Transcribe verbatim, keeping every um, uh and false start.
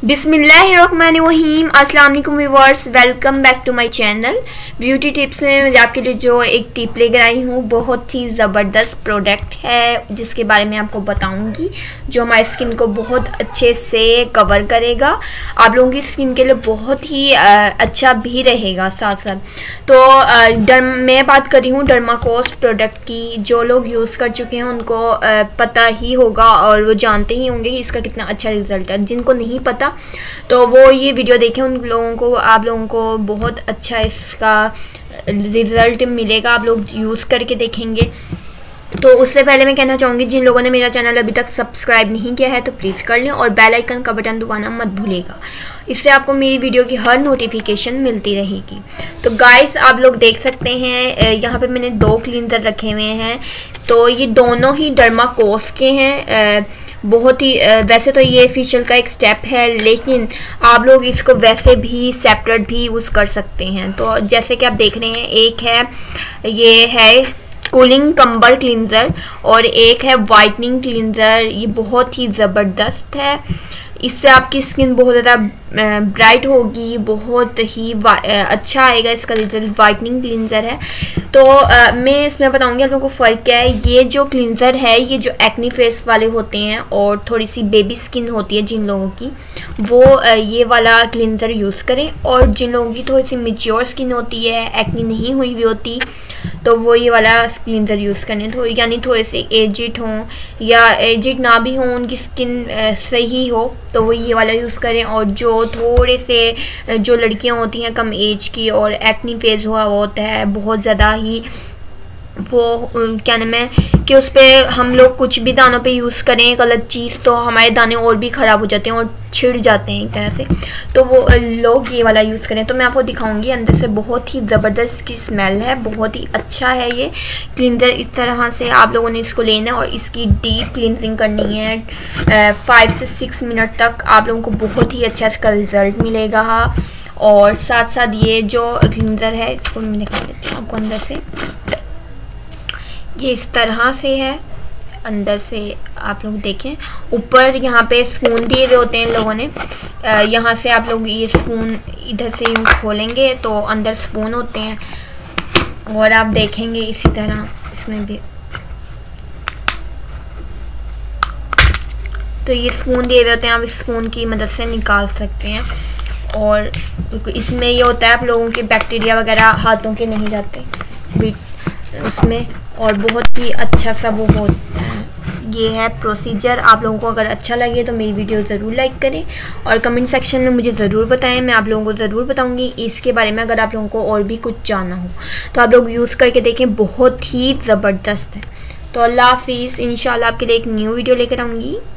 बिस्मिल्लाहिर्रहमानिर्रहीम। अस्सलाम वालेकुम viewers, welcome back to my channel beauty tips में। मैं आपके लिए जो एक टिप लेकर आई हूँ, बहुत ही ज़बरदस्त प्रोडक्ट है जिसके बारे में आपको बताऊंगी, जो हमारी स्किन को बहुत अच्छे से कवर करेगा। आप लोगों की स्किन के लिए बहुत ही अच्छा भी रहेगा साथ साथ। तो डर्म मैं बात कर रही हूँ डर्माकोस प्रोडक्ट की। जो लोग यूज़ कर चुके हैं उनको पता ही होगा और वो जानते ही होंगे कि इसका कितना अच्छा रिजल्ट है। जिनको नहीं पता तो वो ये वीडियो देखें, उन लोगों को आप लोगों को बहुत अच्छा इसका रिजल्ट मिलेगा। आप लोग यूज़ करके देखेंगे। तो उससे पहले मैं कहना चाहूँगी, जिन लोगों ने मेरा चैनल अभी तक सब्सक्राइब नहीं किया है तो प्लीज़ कर लें और बेल आइकन का बटन दबाना मत भूलिएगा। इससे आपको मेरी वीडियो की हर नोटिफिकेशन मिलती रहेगी। तो गाइस, आप लोग देख सकते हैं यहाँ पे मैंने दो क्लींजर रखे हुए हैं। तो ये दोनों ही डर्माकोस के हैं। बहुत ही वैसे तो ये फेशियल का एक स्टेप है, लेकिन आप लोग इसको वैसे भी सेपरेट भी यूज़ कर सकते हैं। तो जैसे कि आप देख रहे हैं, एक है ये है कूलिंग कंबर क्लींजर और एक है वाइटनिंग क्लींजर। ये बहुत ही ज़बरदस्त है। इससे आपकी स्किन बहुत ज़्यादा ब्राइट होगी, बहुत ही अच्छा आएगा इसका रिजल्ट। वाइटनिंग क्लींजर है। तो आ, मैं इसमें बताऊंगी आप लोगों को फ़र्क क्या है। ये जो क्लींजर है, ये जो एक्नी फेस वाले होते हैं और थोड़ी सी बेबी स्किन होती है जिन लोगों की, वो आ, ये वाला क्लींजर यूज़ करें। और जिन लोगों की थोड़ी सी मैच्योर स्किन होती है, एक्नी नहीं हुई हुई होती, तो वो ये वाला क्लींजर यूज़ करें। तो यानी थोड़े से एजिड हों या एजिड ना भी हों, उनकी स्किन सही हो, तो वो ये वाला यूज़ करें। और जो थोड़े से जो लड़कियां होती हैं कम एज की और एक्नी फेज हुआ होता है बहुत ज़्यादा ही, वो क्या नाम है कि उस पर हम लोग कुछ भी दानों पे यूज़ करें गलत चीज़, तो हमारे दाने और भी ख़राब हो जाते हैं और छिड़ जाते हैं एक तरह से। तो वो लोग ये वाला यूज़ करें। तो मैं आपको दिखाऊंगी। अंदर से बहुत ही ज़बरदस्त की स्मेल है, बहुत ही अच्छा है ये क्लींजर। इस तरह से आप लोगों ने इसको लेना है और इसकी डीप क्लींजिंग करनी है फाइव से सिक्स मिनट तक। आप लोगों को बहुत ही अच्छा इसका रिज़ल्ट मिलेगा। और साथ साथ ये जो क्लींजर है, इसको मैं दिखा देती हूँ आपको। अंदर से ये इस तरह से है। अंदर से आप लोग देखें, ऊपर यहाँ पे स्पून दिए हुए होते हैं लोगों ने। यहाँ से आप लोग ये स्पून इधर से यूँ खोलेंगे तो अंदर स्पून होते हैं। और आप देखेंगे इसी तरह इसमें भी, तो ये स्पून दिए हुए होते हैं। आप इस स्पून की मदद से निकाल सकते हैं। और इसमें ये होता है आप लोगों के बैक्टीरिया वगैरह हाथों के नहीं जाते उसमें, और बहुत ही अच्छा सा वो होता है। ये है प्रोसीजर। आप लोगों को अगर अच्छा लगे तो मेरी वीडियो ज़रूर लाइक करें और कमेंट सेक्शन में मुझे ज़रूर बताएं। मैं आप लोगों को ज़रूर बताऊंगी इसके बारे में। अगर आप लोगों को और भी कुछ जानना हो तो आप लोग यूज़ करके देखें, बहुत ही ज़बरदस्त है। तो अल्लाह हाफिज़। इंशाल्लाह आपके लिए एक न्यू वीडियो लेकर आऊँगी।